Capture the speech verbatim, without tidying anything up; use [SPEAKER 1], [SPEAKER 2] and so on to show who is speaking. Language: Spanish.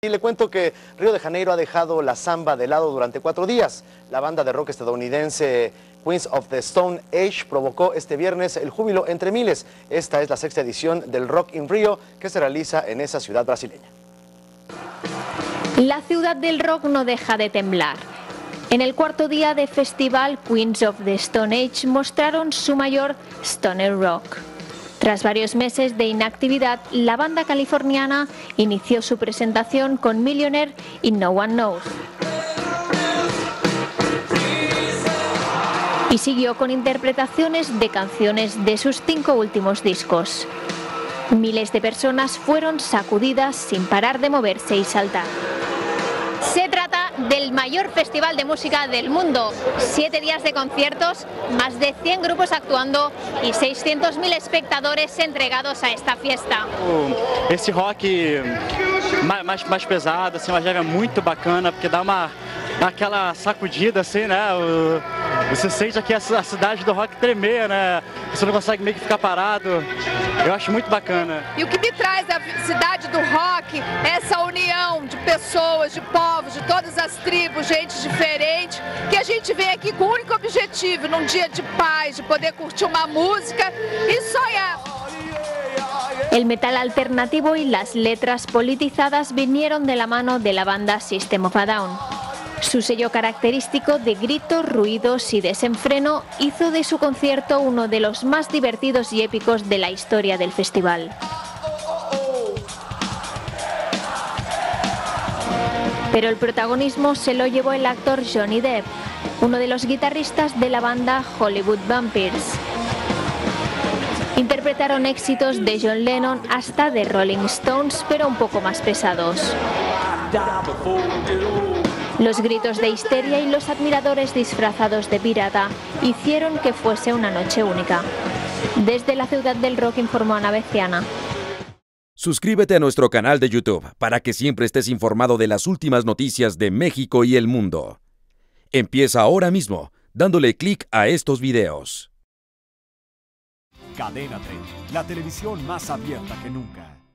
[SPEAKER 1] Y le cuento que Río de Janeiro ha dejado la samba de lado durante cuatro días. La banda de rock estadounidense Queens of the Stone Age provocó este viernes el júbilo entre miles. Esta es la sexta edición del Rock in Rio que se realiza en esa ciudad brasileña.
[SPEAKER 2] La ciudad del rock no deja de temblar. En el cuarto día de festival, Queens of the Stone Age mostraron su mayor stoner rock. Tras varios meses de inactividad, la banda californiana inició su presentación con Millionaire y No One Knows. Y siguió con interpretaciones de canciones de sus cinco últimos discos. Miles de personas fueron sacudidas sin parar de moverse y saltar. Se trata del mayor festival de música del mundo. Siete días de conciertos, más de cien grupos actuando y seiscientos mil espectadores entregados a esta fiesta.
[SPEAKER 3] Esse rock mais, mais pesado, assim, uma leve muito bacana, porque dá uma dá aquela sacudida assim, né? O, você sente aqui a, a cidade do rock tremer, né? Você não consegue meio que ficar parado. Eu acho muito bacana.
[SPEAKER 4] E o que me traz a cidade do rock é essa união de pessoas, de povos, de todas as tribos, gente diferente, que a gente vem aqui com o único objetivo, num dia de paz, de poder curtir uma música e sonhar.
[SPEAKER 2] El metal alternativo y las letras politizadas vinieron de la mano de la banda System of a Down. Su sello característico de gritos, ruidos y desenfreno hizo de su concierto uno de los más divertidos y épicos de la historia del festival. Pero el protagonismo se lo llevó el actor Johnny Depp, uno de los guitarristas de la banda Hollywood Vampires. Interpretaron éxitos de John Lennon hasta de Rolling Stones, pero un poco más pesados. Los gritos de histeria y los admiradores disfrazados de pirata hicieron que fuese una noche única. Desde la ciudad del rock informó Ana Beciana.
[SPEAKER 5] Suscríbete a nuestro canal de YouTube para que siempre estés informado de las últimas noticias de México y el mundo. Empieza ahora mismo dándole clic a estos videos.
[SPEAKER 6] Cadena treinta, la televisión más abierta que nunca.